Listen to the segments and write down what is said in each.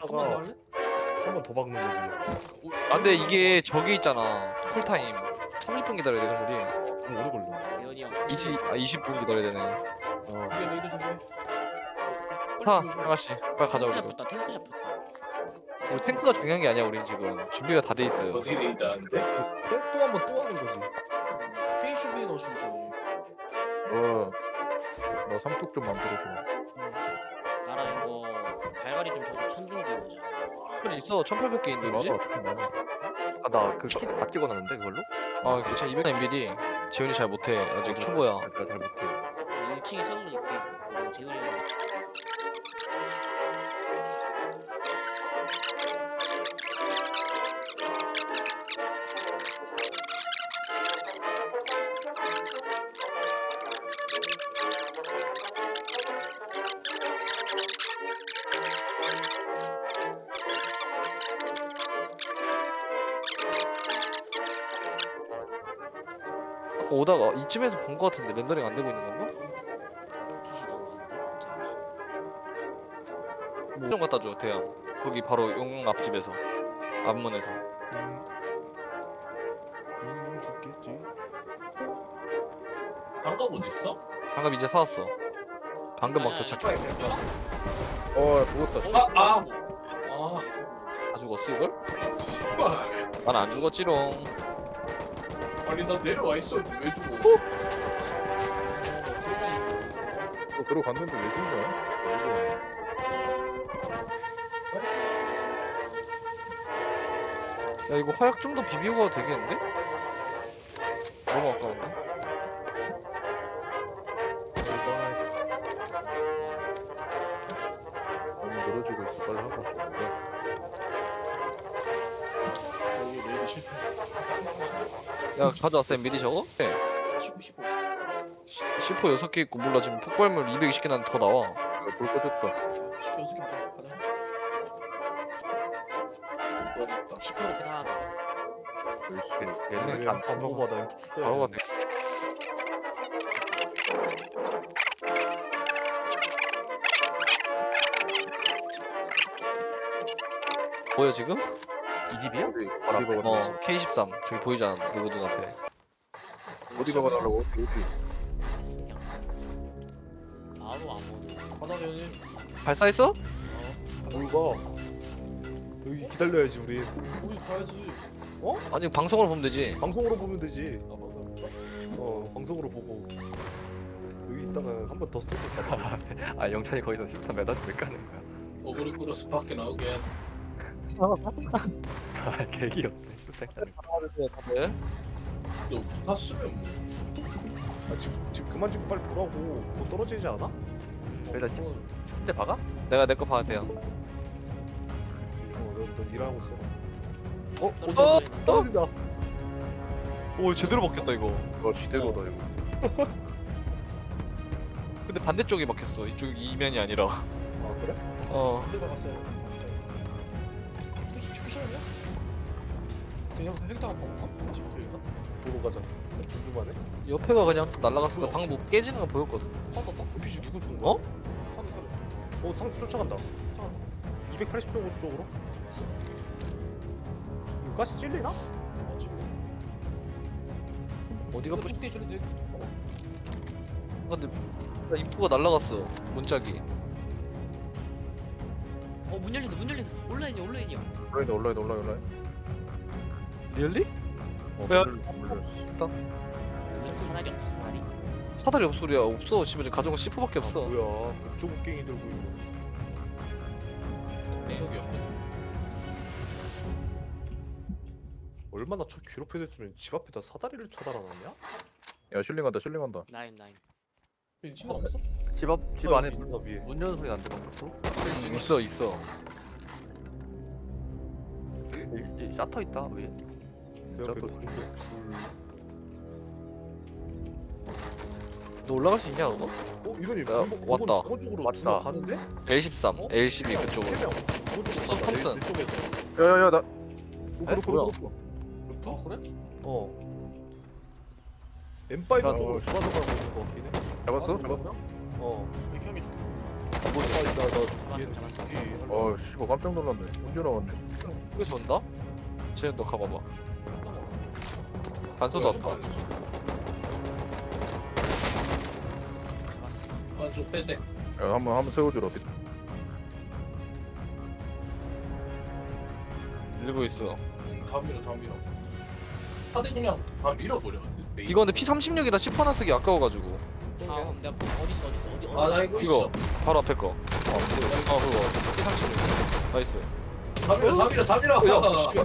좀만 더 할래? 한 번 더 박는 거지. 아 근데 이게 저기 있잖아 쿨타임 30분 기다려야 돼 그럼 우리 좀 오래 걸려. 대현이 형 20분 기다려야 되네. 어. 이게 레이드 준비해. 하 아가씨 빨리 가자 탱크 우리도. 잡혔다 탱크 잡혔다. 우리 탱크가 중요한 게 아니야. 우린 지금 준비가 다 돼 있어요. 어디 레이드하는데? 또 한 번 또 하는 거지. 페이슈비 넣으시면 돼. 너 삼뚝 좀 만들어줘. 나랑 이거 발갈이 좀 쳐서 천둥 들어오자. 편 있어 1800개 있는데 그지? 아나 그 킷 다 찍어놨는데 그걸로? 아 괜찮아 200 MBD. 지훈이 잘 못해 아직 초보야. 내가 잘 못해. 1층에 써도 있게. 그리고 재훈이 형 아까 오다가 이쯤에서 본 거 같은데 렌더링 안 되고 있는 건가? 킷이 너무 많은데 갑자기. 좀 갖다 줘 대양. 거기 바로 용용 앞집에서 앞문에서. 좀 죽겠지. 장갑 어디 있어? 방금 이제 사왔어. 방금 막 아니, 도착해. 죽었다. 씨. 아 다 죽었어 이걸? 씨발. 난 안 죽었지롱. 아니 나 내려와 있었는데 왜 죽어? 너 들어갔는데 왜 죽냐? 야 이거 화약 좀 더 비비고 가도 되겠는데? 너무 아까운데? 너무 늘어지고 있어. 빨리 하고 싶은데. 여기 레이드 실패. 야 가져왔어 MBD 저거? 네. 15. C4 6개 있고 몰라 지금 폭발물 220개 나는데 더 나와. 야, 불 꺼졌다. 16개부터 가자. 여기 있다. 10% 이렇게 사다. 열심히. 그래, 얘는 왜 안 안 먹어봐. 나 M2 써야 바로 돼. 가네. 보여 지금? 이 집이야? 어디 어 가고 K13 저기 보이잖아 누구 눈앞에. 어디 가고 달라고? 어디? 그냥 바로 아무도. 가자 대현이. 발사했어? 뭘 가? 여기 기다려야지 우리. 우리 가야지. 아니 방송으로 보면 되지. 방송으로 보면 되지. 아 맞아. 방송으로 보고. 여기 있다가 한 번 더 쏘고 가자. 아 영찬이 거기서 슈터 매달 왜 까는 거야? 어그로 끌어서 밖에 나오게. 아 개귀엽네. 네? 너 탔으면 뭐. 지금 그만 지고 빨리 보라고. 뭐 떨어지지 않아? 일단 진짜 박아? 내가 내 거 봐도 돼요. 너 일하고 있어. 떨어져. 떨어진다. 오 제대로 먹혔다 이거. 이거 지대로다 이거. 근데 반대쪽이 막혔어. 이쪽 이면이 아니라. 아 그래? 어. 어디 가갔어요? 푸시하냐? 그냥 헬기가 먹을까? 지금 되나? 보러 가자. 궁금하네. 옆에가 그냥 날라갔으니까 방 뭐 깨지는 거 보였거든. 탔다. PC 누구 쏜 거야? 어? 타는 상대 쫓아간다. 280도 쪽으로? 이거 가스 찔리나? 아 지금. 어디가 이거 부시? 스테이지 내. 근데 나 입구가 날라갔어. 문짝이. 문 열린다 문 열린다. 온라인이야 온라인이야. 올라야. 리얼리? 야. 사다리 없어 사다리. 사다리 없소리야. 없어. 집에 가져온 거 C4밖에 없어. 뭐야? 그쪽 웃갱이 들고 있는. 여기 없네. 얼마나 저 괴롭혀 됐으면 집 앞에다 사다리를 쳐달아놨냐? 야 슐링한다. 나임. 여기 친구 없어? 집 안에 있나 위에. 문 여는 소리 안 들어? 있어. 샤터 있다 위에. 그 옆에 저도- 불. 너 올라갈 수 있냐 너? 이런이 야, 왔다. 쪽으로 왔다. 가는데? L13, L12 세 그쪽으로. 명. 톰슨. 내 쪽에서. 야야야 나. 에? 뭐야? 아 그래? M5 야, 쪽으로 돌아서 가고 있는 거 같긴 해. 잡았어? 아, 잡았어? 어. 이렇게 하면 좋겠다. 나나 어 씨발 깜짝 놀랐네. 언제 나왔네. 여기서 온다? 쟤 너 가봐봐. 단소도 왔다. 아주 세대. 야 한번 세워주라. 밀고 있어. 다 밀어 다 밀어. 다들 그냥 다 밀어버려. 이거 근데 P36이라 10%나 쓰기 아까워가지고. 아 내가 어디 아나 이거 이거 있어. 바로 앞에 거. 그거 P36. 나이스. 다 밀어 다 밀어 다 밀어. 야, 씨발.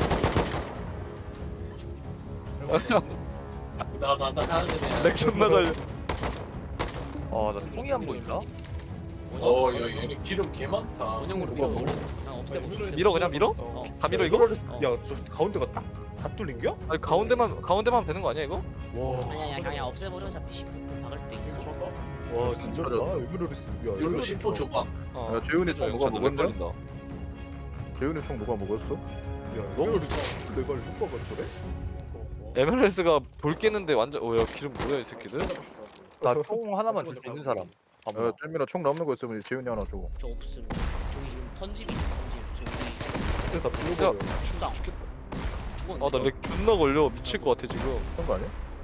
나나 다른데. 렉 존나 걸려. 아나 총이 안 보인다. 어야 얘는 기름 개 많다. 원형으로 밀어버려. 그냥 없애버려. 밀어 그냥 밀어? 어. 다 밀어 이거? 야저 가운데가 딱 다 뚫린겨? 아니 가운데만 되는 거 아니야 이거? 와. 아니야 그냥 없애버려. 어차피 10분 박을 때 있어. 와 진짜다. 에메랄리스. 야 열로 에메랄리스 10호 줘봐. 어. 야 재훈이 총 누가 렉 먹었냐? 걸린다. 재훈이 총 누가 먹었어? 야 에메랄리스 내가 효과가 저래? 에메랄스가 돌 깨는데 완전 어야 기름 뭐야 이 새끼들? 나 총 하나만 줄 수 있는 사람. 야 잼민아 총 남는 거 있으면 재훈이 하나 줘. 저 없음. 저기 지금 턴집이 턴집. 근데 다 불러버려. 죽상. 죽겠다. 죽었네. 아 나 렉 존나 걸려 미칠 것 같아 지금. 그런 거 아니야?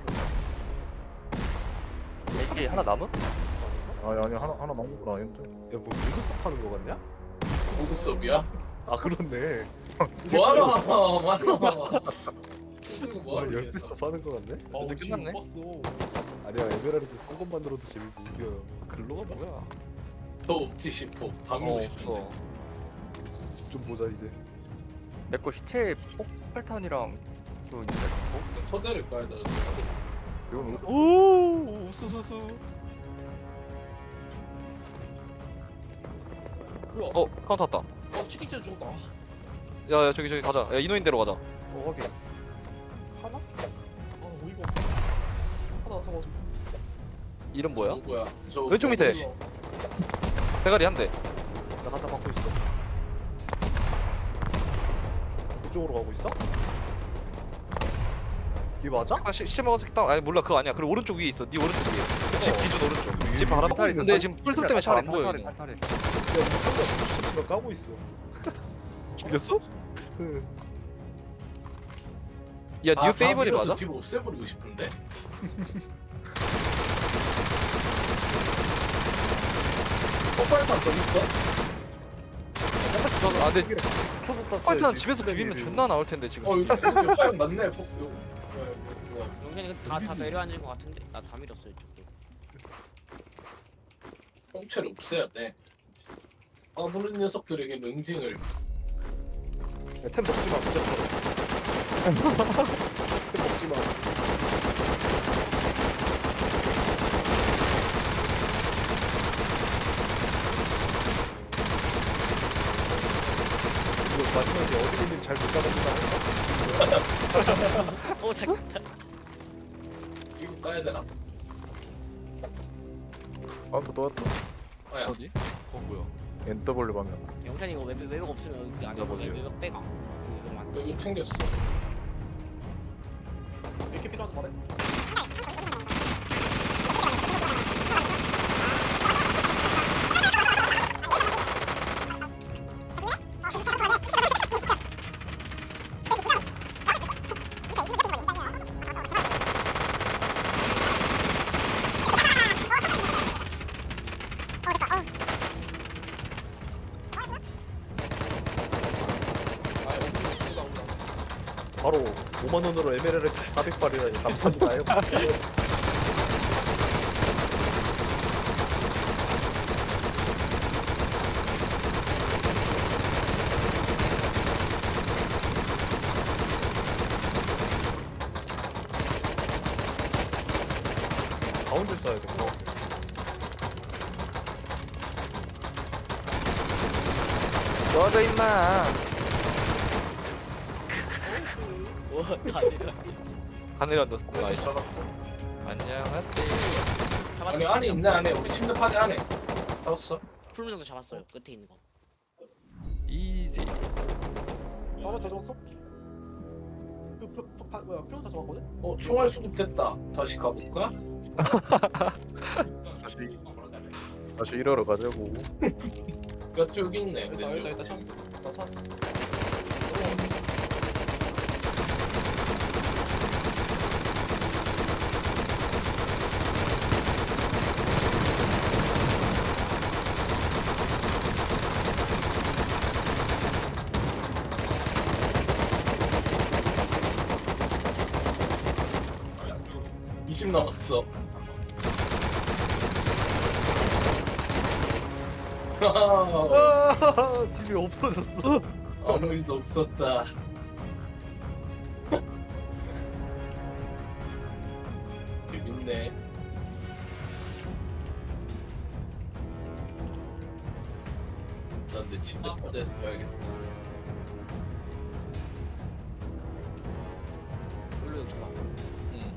LG 하나 남은? 아니 하나 남은 건 아닌데. 야뭐 모드스 파는 거 같냐? 고급섭이야? 아 그렇네. 뭐하러 맞아. 와 열쇠스 파는 거 같네? 이제 끝났네. 아니야 에메랄리스 싼 것만 들어도 재밌고 웃겨. 글로가 뭐야? 더 없지 10호. 다 밀고 싶은데. 없어. 좀 보자 이제. 내 거 시체 폭발탄이랑 그거 있는데. 토대를 까야 돼. 재훈 오 우수수수. 어 카운터 왔다. 치킨째 죽었다. 야야 저기 가자. 야 인호인대로 가자. 확인. 하나? 아 어이가 없네. 하나 잡아줘. 이름 뭐야? 누구야? 저 왼쪽 밑에. 대가리 한 대. 나 갖다 받고 있어. 이쪽으로 가고 있어? 이 맞아? 아 시체 먹어서 딱 아니 몰라 그거 아니야. 그리고 오른쪽 위에 있어. 네 오른쪽 위에. 집 기준 오른쪽. 집 바로 앞에. 근데 지금 풀숲 때문에 잘 안 보여. 얘는. 야 무슨 까고 있어. 죽였어? 응. 야 뉴 페이버리 맞아? 집 없애버리고 싶은데. 폭발탄 더 있어? 아 근데 여기랑 같이 붙여서 쐈어야지. 파이탄 집에서 비비면 존나 나올 텐데 지금. 여기 화염 났네. 폭 용현이 다 배려하는 것 같은데 나 다 밀었어 이쪽도. 홍채를 없애야 돼. 아무런 녀석들에게 응징을. 야, 템 먹지 마, 부자처럼. 템 먹지 마. 이거 마지막에 어디 있는지 잘 못 잡았다. 어 잠깐. 이거 까야 되나? 카운터 또 왔다. 아야. 어디? 뭐야? NW 방향. 영찬이 이거 외벽 없으면 여기 안에 뭐지? 외벽 빼가. 이거만. 여기 챙겼어. 이렇게 필요하지 말해. 바로 5만원으로 에메랄드 400발이라니 감사합니다요. 가운데 써야 돼. 가운데. 꺼져 임마. 와다 내려. 하늘 얹었어. 나이스. 안녕하세요. 아니 안에 있네 안에 우리 침대 파대 안에. 잡았어. 풀무정도 잡았어요. 끝에 있는 거. 이지. 하나 더 잡았어? 뭐야 표현다 잡았거든? 총알 수급 됐다. 다시 가볼까? 다시 일하러 가자고. 이거 쭉 있네. 여기다 근데 여기다 찼어. 나 찼어. 쭉 20 남았어. 아, 집이 없어졌어. 아무 일도 없었다. 재밌네. 난 내 침대 바닥에서 가야겠다. 일로 여기 봐. 응.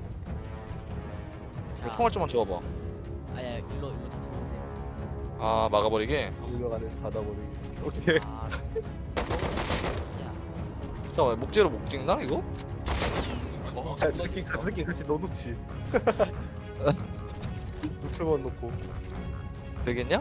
자, 총알 좀만 줘봐. 아니야 일로 다 들어오세요. 아 막아버리게. 물량 안에서 닫아버리기. 오케이. 아, 야, 잠깐만 목재로 목 찍나 이거? 야, 저 새끼 같이 넣어놓지. 눕혀만 놓고. 되겠냐?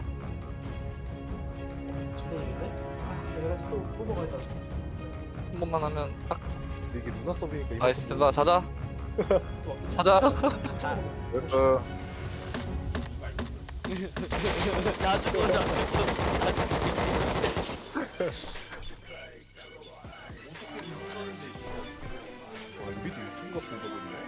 그래서 또 먹어야 돼. 한 번만 하면 딱. 근데 이게 누나 서브니까 이거 나이스 된다. 자자. 자자. 어, 야 죽어자. 와, 우리도 유튜브 같은 거거든요.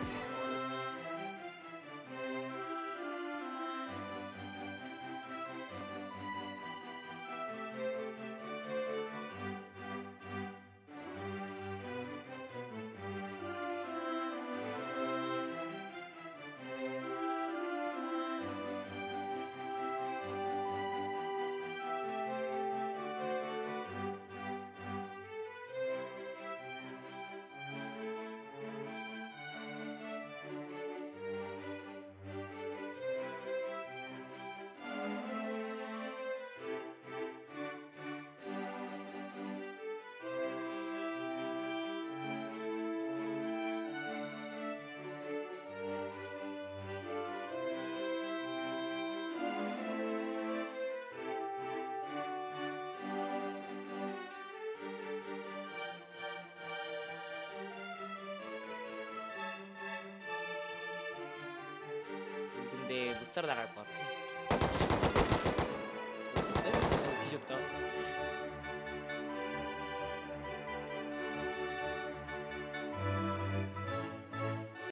근데 못 살아 나갈 것 같아. 뒤졌다.